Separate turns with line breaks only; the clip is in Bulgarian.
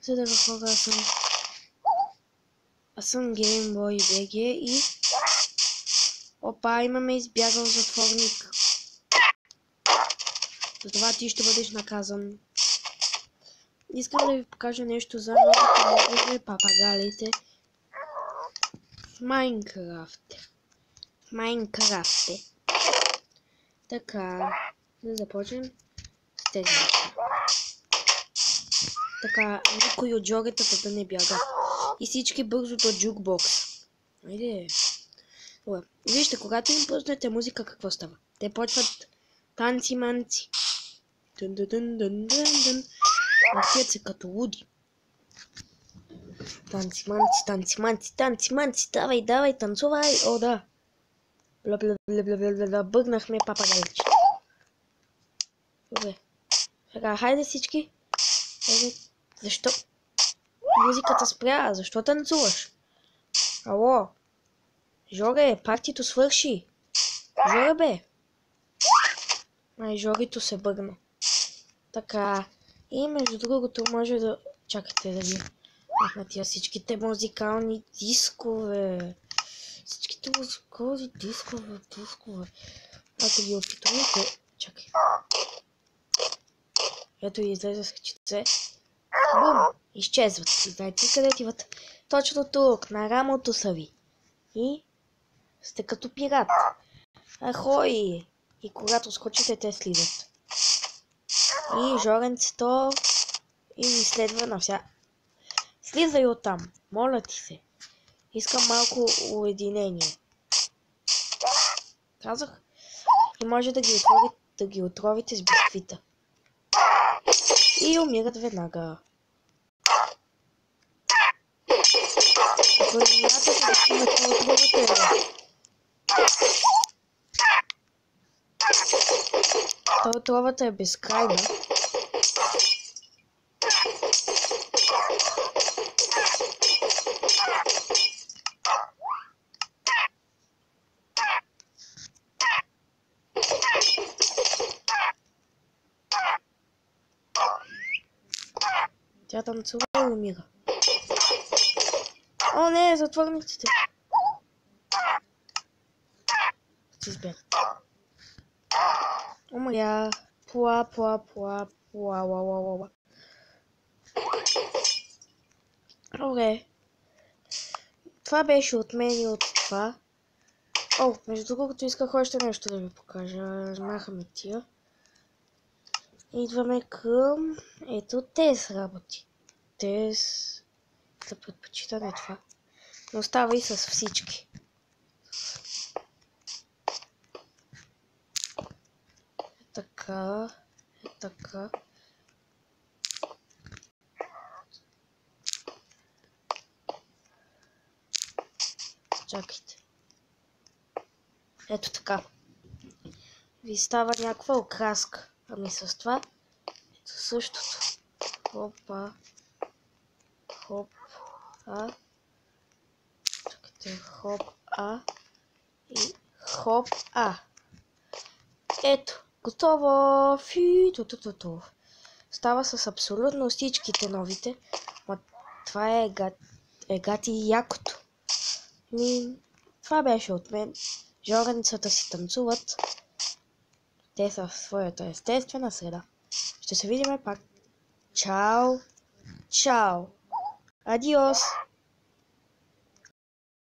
Здраво хора, аз съм Gameboy BG и... Опа, имаме избягал затворник. Затова ти ще бъдеш наказан. Искам да ви покажа нещо за новите папагалите в Майнкрафт. Така, да започнем с тези неща. Така, никой от джогетата да не бяга. И всички бързо до джукбокс. Айде. Добре. Вижте, когато им пуснете музика, какво става? Те почват танци-манци. Дън. Въртят се като луди. Танци-манци. Давай, танцувай. О, да. Бъгнахме папагаличе. Добре. Сега, хайде всички. Защо? Музиката спря. Защо танцуваш? Ало. Жоре, партито свърши. Жоре, бе. Ай, Жорито се бъгна. Така. И между другото може да... Чакайте да ви махна тия всичките музикални дискове. Всичките музикални дискове. Ако ги опитвате... Чакай. Ето и излезе с качице. Бум! Изчезват. Знаете къде отиват? Точно тук, на рамото са ви. И сте като пират. Ахой! И когато скочите, те слизат. И Жоренцето и ви следва навсякъде. Слизай оттам, моля ти се. Искам малко уединение. Казах. И може да ги отровите с бисквита. И умират веднага. Ако не смятате да отровате, отровата е безкрайна. Тя танцува и умира. О, не, затворниците. Ще избяга. Умря. Пуа. Добре. Това беше от мен и от това. О, между другото исках още нещо да ви покажа. Махаме тия. Идваме към ето тези работи. Тези за предпочитане това. Но става и с всички. Така. Чакайте. Ето така. Ви става някаква окраска. Ами с това ето същото. Хопа. Чакайте. И хоп-а. Ето. Готово! Фи-ту-ту-ту-ту. Става с абсолютно всичките новите. Ма това е гати и якото. Това беше от мен. Жоренцата си танцуват. Те са в своята естествена среда. Ще се видим пак. Чао! Адиос!